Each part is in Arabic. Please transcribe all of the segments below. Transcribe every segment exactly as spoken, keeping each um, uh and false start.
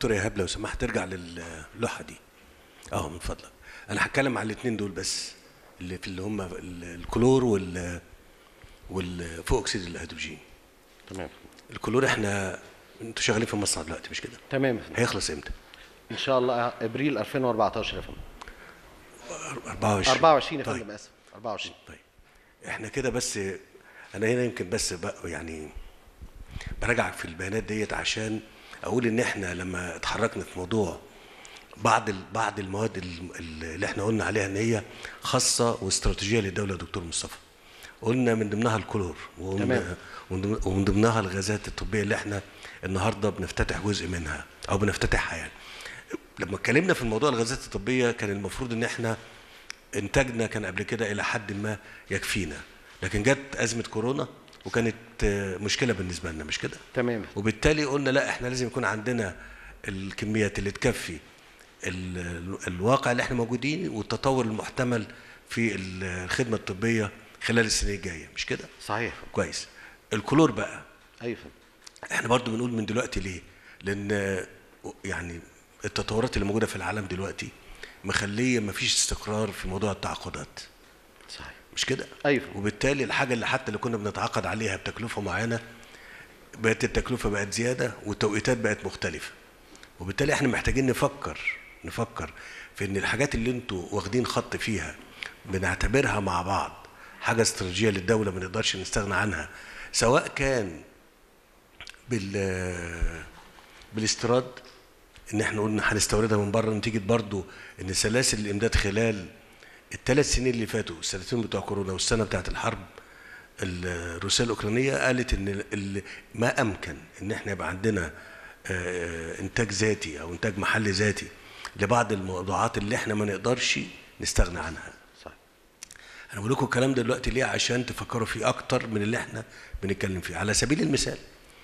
دكتور ايهاب لو سمحت ترجع للوحه دي. اه من فضلك. انا هتكلم على الاثنين دول بس، اللي في اللي هم الكلور وال والفوق اكسيد الهيدروجين. تمام. الكلور احنا انتوا شغالين في المصنع دلوقتي مش كده؟ تمام. هيخلص امتى؟ ان شاء الله ابريل ألفين وأربعتاشر يا فندم. أربعة وعشرين أربعة وعشرين يا طيب. فندم، اسف أربعة وعشرين. طيب احنا كده بس، انا هنا يمكن بس بقى يعني براجع في البيانات ديت عشان اقول ان احنا لما اتحركنا في موضوع بعض بعض المواد اللي احنا قلنا عليها ان هي خاصه واستراتيجيه للدوله يا دكتور مصطفى، قلنا من ضمنها الكلور ومن ضمنها الغازات الطبيه اللي احنا النهارده بنفتتح جزء منها او بنفتتحها. يعني لما اتكلمنا في الموضوع الغازات الطبيه كان المفروض ان احنا انتاجنا كان قبل كده الى حد ما يكفينا، لكن جت ازمه كورونا وكانت مشكله بالنسبه لنا مش كده؟ تمام. وبالتالي قلنا لا احنا لازم يكون عندنا الكميات اللي تكفي الواقع اللي احنا موجودين والتطور المحتمل في الخدمه الطبيه خلال السنين الجايه مش كده؟ صحيح. كويس. الكلور بقى ايوه احنا برضو بنقول من دلوقتي ليه؟ لان يعني التطورات اللي موجوده في العالم دلوقتي مخليه مفيش استقرار في موضوع التعاقدات. صحيح. مش كده؟ ايوه. وبالتالي الحاجه اللي حتى اللي كنا بنتعاقد عليها بتكلفه معينه بقت التكلفه بقت زياده والتوقيتات بقت مختلفه. وبالتالي احنا محتاجين نفكر نفكر في ان الحاجات اللي انتوا واخدين خط فيها بنعتبرها مع بعض حاجه استراتيجيه للدوله ما نقدرش نستغنى عنها، سواء كان بال بالاستيراد ان احنا قلنا هنستوردها من بره نتيجه برضو ان سلاسل الامداد خلال الثلاث سنين اللي فاتوا، السنتين بتوع كورونا والسنه بتاعت الحرب الروسيه الاوكرانيه، قالت ان ما امكن ان احنا يبقى عندنا انتاج ذاتي او انتاج محلي ذاتي لبعض الموضوعات اللي احنا ما نقدرش نستغنى عنها. صح. انا بقول لكم الكلام ده دلوقتي ليه؟ عشان تفكروا فيه اكتر من اللي احنا بنتكلم فيه. على سبيل المثال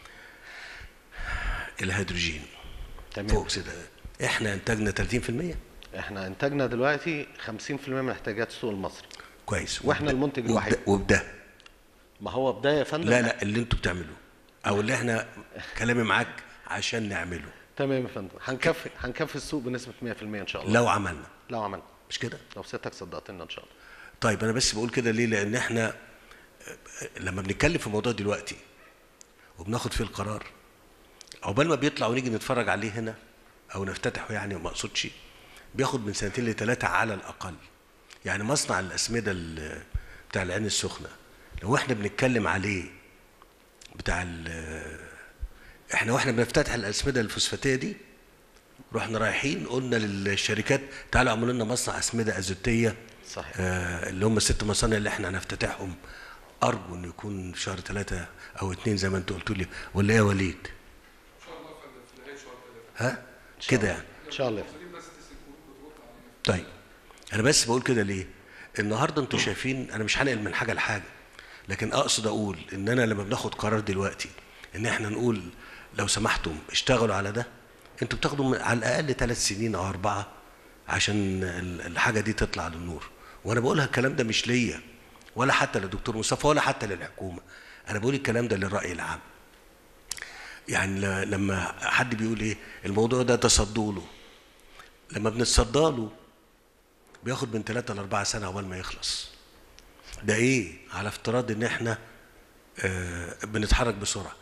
الهيدروجين. تمام. فوق كده احنا انتاجنا ثلاثين بالمية. احنا انتاجنا دلوقتي خمسين بالمية من احتياجات السوق المصري. كويس. واحنا المنتج الوحيد. وبده ما هو بدايه يا فندم. لا لا اللي انتوا بتعملوه او اللي احنا كلامي معاك عشان نعمله. تمام يا فندم. هنكفي هنكفي السوق بنسبه مية بالمية ان شاء الله لو عملنا لو عملنا مش كده؟ لو سيادتك صدقتنا ان شاء الله. طيب انا بس بقول كده ليه؟ لان احنا لما بنتكلم في الموضوع دلوقتي وبناخد فيه القرار عقبال ما بيطلع ونيجي نتفرج عليه هنا او نفتتحه، يعني ما اقصدش بياخد من سنتين لثلاثه على الاقل. يعني مصنع الاسمده بتاع العين السخنه لو احنا بنتكلم عليه بتاع احنا واحنا بنفتتح الاسمده الفوسفاتيه دي رحنا رايحين قلنا للشركات تعالوا اعملوا لنا مصنع اسمده ازوتيه. صحيح. آه اللي هم الست مصانع اللي احنا هنفتتحهم، ارجو انه يكون في شهر ثلاثه او اثنين زي ما انتوا قلتوا لي، ولا ايه يا وليد؟ ان شاء الله في نهايه شهر ثلاثه. ها؟ كده يعني. ان شاء الله. طيب انا بس بقول كده ليه؟ النهارده انتوا شايفين انا مش هنقل من حاجه لحاجه، لكن اقصد اقول ان انا لما بناخد قرار دلوقتي ان احنا نقول لو سمحتم اشتغلوا على ده، انتوا بتاخدوا على الاقل ثلاث سنين او اربعه عشان الحاجه دي تطلع للنور. وانا بقولها الكلام ده مش ليا ولا حتى للدكتور مصطفى ولا حتى للحكومه، انا بقول الكلام ده للراي العام. يعني لما حد بيقول ايه الموضوع ده تصدوا له، لما بنتصدى له بياخد من ثلاثة لأربعة سنة أول ما يخلص. ده إيه؟ على افتراض إن إحنا آه بنتحرك بسرعة.